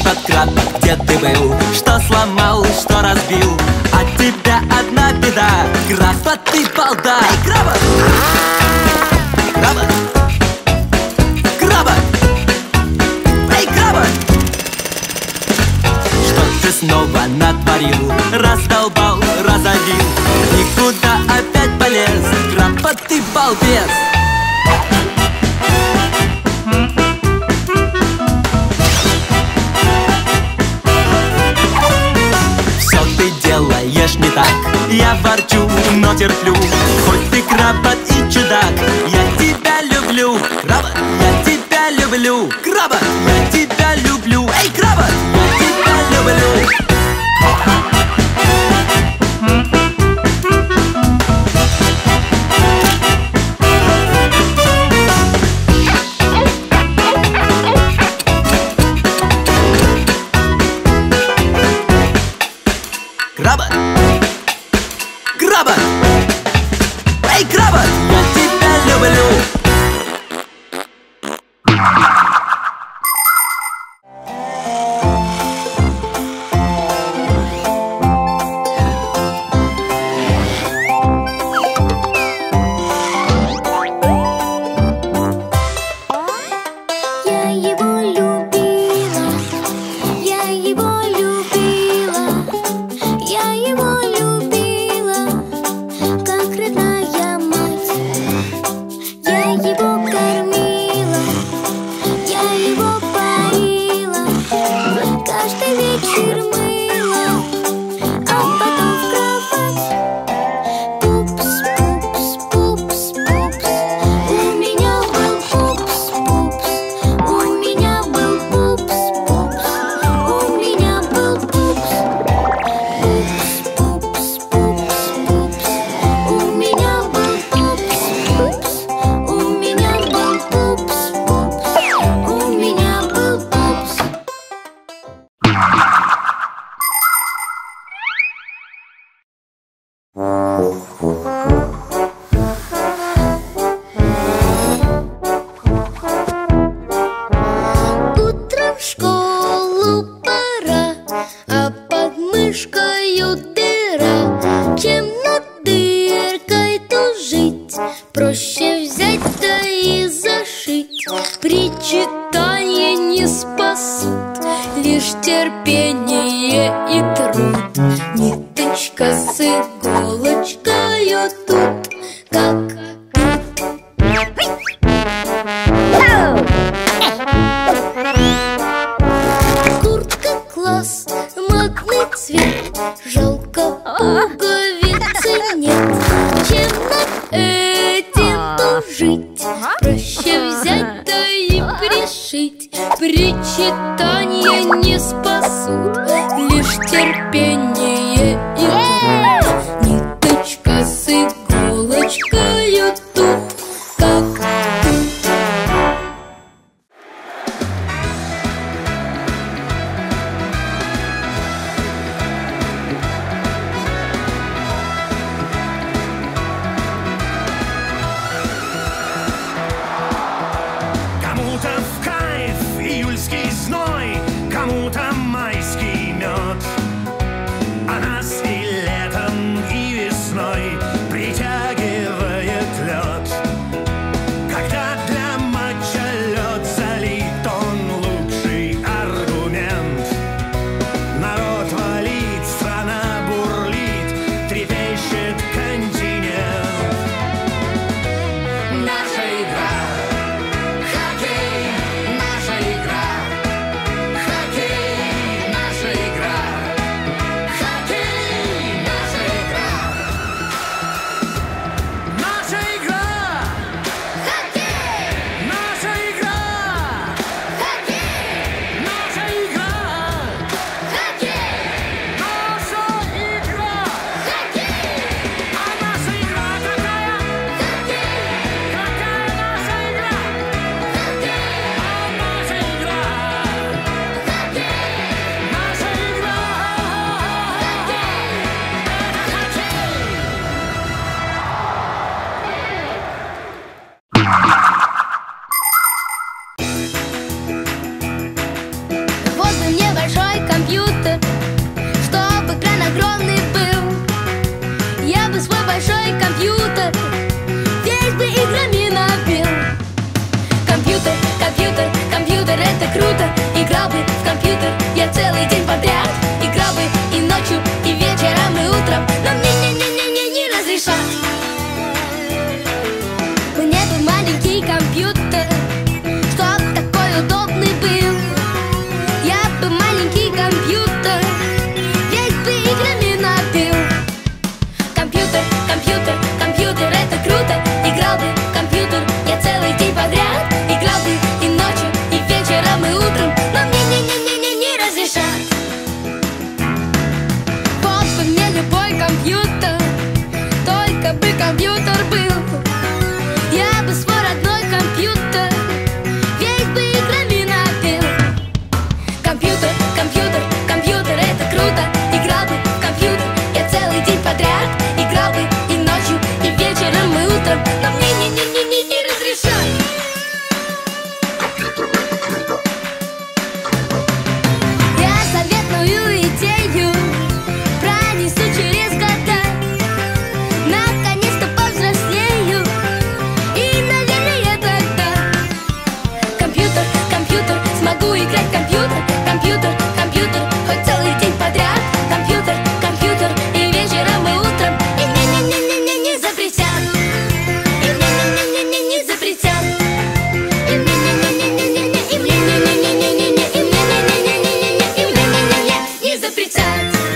крабат, где ты был? Что сломал, что разбил? От тебя одна беда, крабат, ты балда. Эй, крабат! Крабат! Крабат! Эй, крабат! Что ты снова натворил? Раздолбал, разорил, никуда опять полез, крабат, ты балбес. Делаешь не так, я ворчу, но терплю. Хоть ты крабат и чудак, я тебя люблю. Крабат, я тебя люблю. Крабат, я тебя люблю. Эй, крабат, я тебя люблю. Крабат! Крабат! Эй, крабат! Я тебя люблю! Кому-то майский мед, а нас и компьютер, чтобы экран огромный был. Я бы свой большой компьютер весь бы играми набил. Компьютер, компьютер, компьютер, это круто. Играл бы в компьютер я целый день подряд. Играл бы и ночью, и вечером, и утром. Но мне не разрешат. Мне бы маленький компьютер, чтоб такой удобный был. Я бы маленький компьютер весь бы играми набил. Компьютер, компьютер, компьютер, это круто. Играл бы в компьютер я целый день подряд. Играл бы и ночью, и вечером, и утром. Но мне не разрешат. Вот бы мне любой компьютер, только бы компьютер был. Я бы свой родной компьютер весь бы играми набил. Компьютер, компьютер, компьютер, это круто. Играл бы в компьютер я целый день подряд. Играл бы и ночью, и вечером, и утром. Но мне не разрешат. Я заветную идею пронесу через года. Наконец-то повзрослею, и, наверное, тогда компьютер, компьютер, смогу играть в компьютер. Компьютер, компьютер, хоть целый день подряд. Компьютер, компьютер, и вечером, и утром. И мне не запретят. И мне не запретят. И мне не запретят.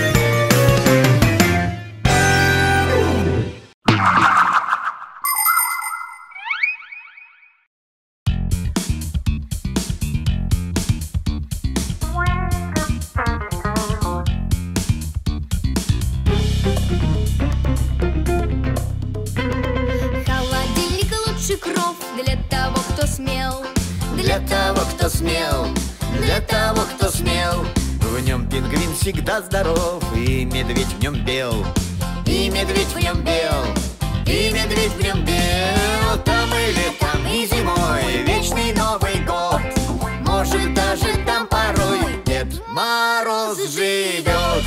Холодильник лучший кров для того, кто смел. Для того, кто смел, для того, кто смел. В нем пингвин всегда здоров, и медведь в нем бел. И медведь в нем бел, и медведь в нем бел. Там и летом, и зимой, вечный Новый год. Может, даже там порой Дед Мороз живет.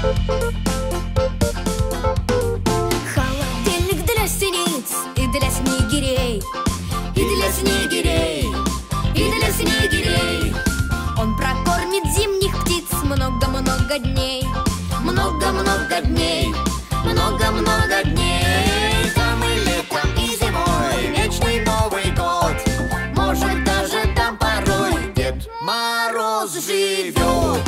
Холодильник для синиц и для снегирей. И для снегирей, и для снегирей. Он прокормит зимних птиц много-много дней. Много-много дней, много-много дней. Там и летом, и зимой, вечный Новый год. Может, даже там порой Дед Мороз живет.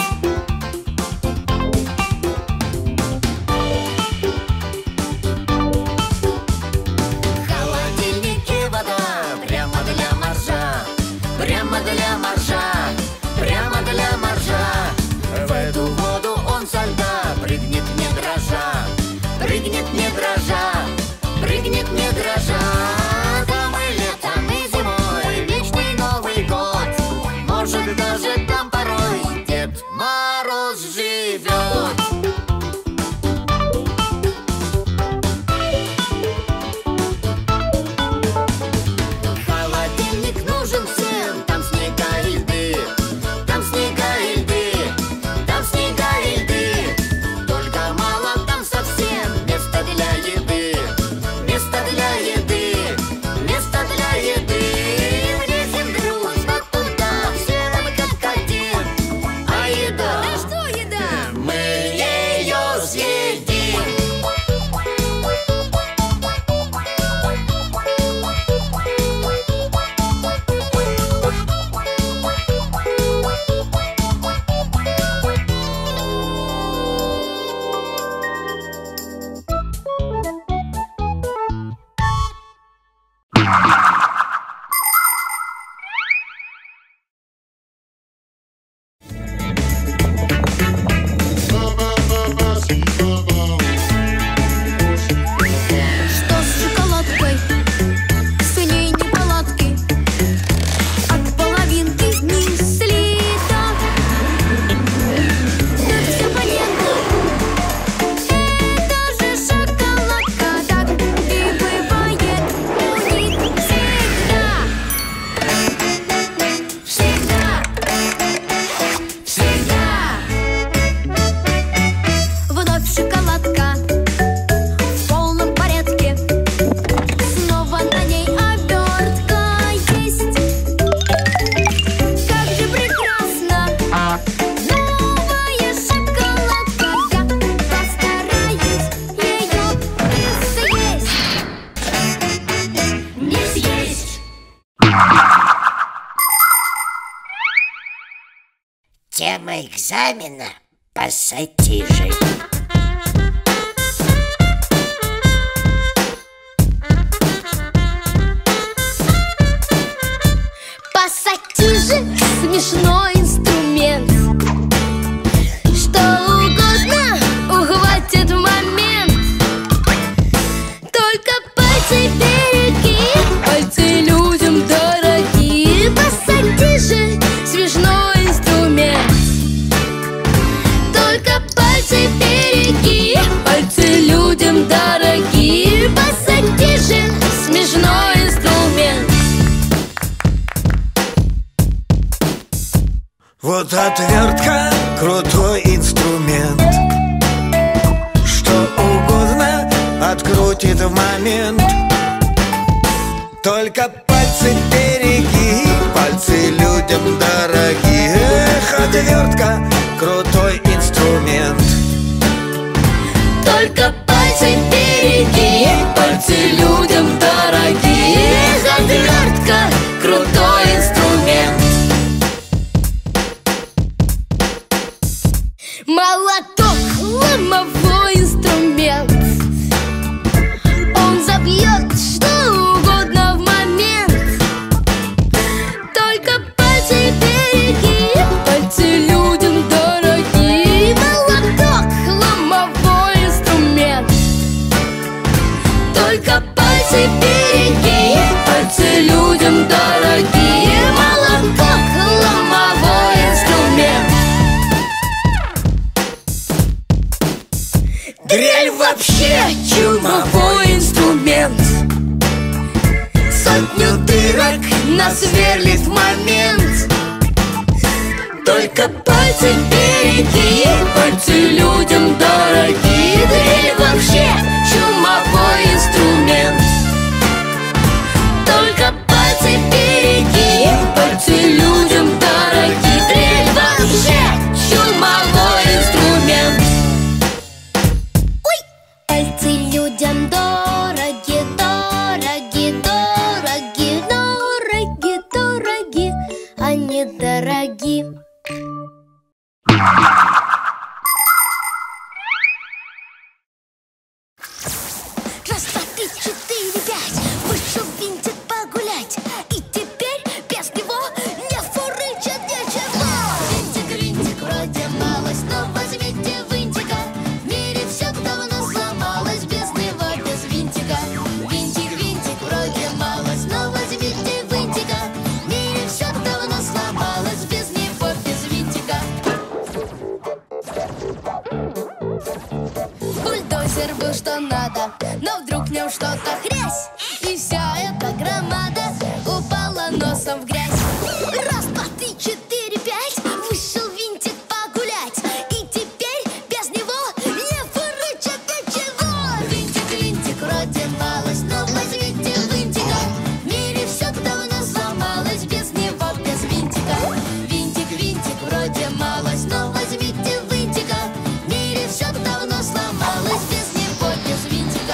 В холодильнике вода прямо для моржа. Прямо для моржа, прямо для моржа. В эту воду он со льда прыгнет не дрожа. Прыгнет не дрожа, прыгнет не дрожа. Там и летом, и зимой, вечный Новый год. Может, даже там порой Дед Мороз живет. Холодильник нужен всем, там снега и льды. Там снега и льды, там снега и льды. Только мало там совсем места для еды. Места для еды, места для еды. Влезем дружно туда, всем как Тема экзамена — пассатижи. Пассатижи — смешной инструмент. Что угодно ухватит в момент. Только пальцы береги, пальцы людям дорогие. Пассатижи — смешной инструмент. Только пальцы береги, пальцы людям дорогие. Пассатижи — смешной инструмент. Вот отвертка — крутой инструмент. Что угодно открутит в момент. Только пальцы береги, пальцы людям дорогие. Эх, отвертка — крутой инструмент. Только пальцы береги, пальцы людям дорогие. Эх, отвертка — крутой инструмент. Молоток — ломовой инструмент. Он забьет что угодно в момент. Только пальцы береги, пальцы людям дорогие. Молоток — ломовой инструмент. Только пальцы береги, пальцы людям дорогие. Молоток — ломовой инструмент. Дрель вообще чумовой инструмент. Сотню дырок насверлит в момент. Только пальцы береги, пальцы людям дорогие. Дрель вообще чумовой инструмент. Только пальцы береги, пальцы людям дорогие. Дрель вообще чумовой инструмент. Пальцы людям дороги, дороги, дороги, дороги, дороги, они дороги. Раз, два, три, четыре, пять. Вышел винтик погулять, и теперь без него не фурычит ничего. Винтик, винтик, вроде малость, но возьмите винтика. В мире все давно сломалось без него, без винтика. Винтик, винтик, вроде малость, но возьмите винтика. В мире все давно сломалось без него, без винтика. Бульдозер был что надо, но вдруг в нем что-то хрясь, и вся эта громада упала носом в грязь. Раз, два, три, четыре, пять. Вышел винтик погулять, и теперь без него не фурычит ничего. Винтик, винтик, вроде малость, но возьмите винтика. В мире все давно сломалось без него, без винтика. Винтик, винтик, вроде малость, но возьмите винтика. В мире все давно сломалось без него, без винтика.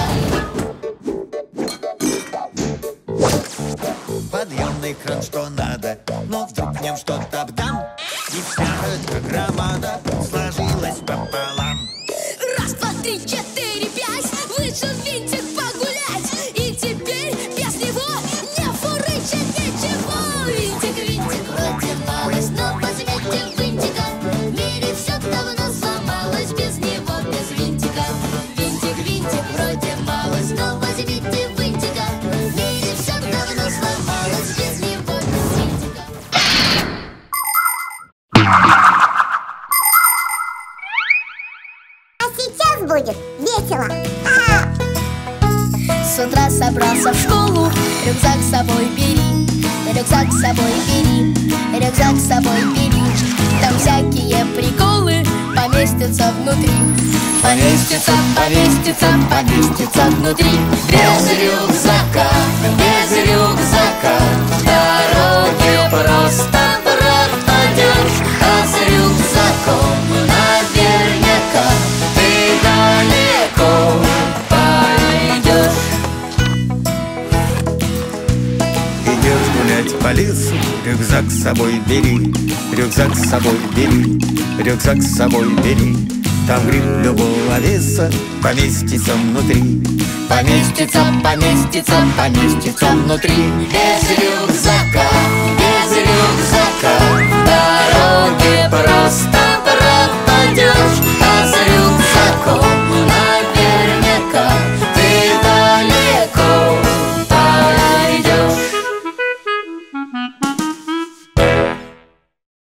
Подъемный кран что надо, но вдруг в нем что-то бдам, и вся эта громада сложилась пополам. Раз, два, три, четыре, пять. Вышел винтик погулять, и теперь без него не фурычит ничего. Винтик, винтик, вроде малость, но возьмите винтика. В мире все давно сломалось без него, без винтика. Винтик, винтик, вроде малость, но возьмите винтика. В мире все давно сломалось без него, без винтика. А сейчас будет весело. С утра собрался в школу, рюкзак с собой бери, рюкзак с собой бери, рюкзак с собой бери. Там всякие приколы поместятся внутри. Поместится, поместится, поместится внутри. Без рюкзака дороги просто пропадешь, а с рюкзаком наверняка ты далеко пойдешь. Идешь гулять по лесу, рюкзак с собой бери, рюкзак с собой бери, рюкзак с собой бери. Там гриб любого веса поместится внутри. Поместится, поместится, поместится внутри. Без рюкзака, без рюкзака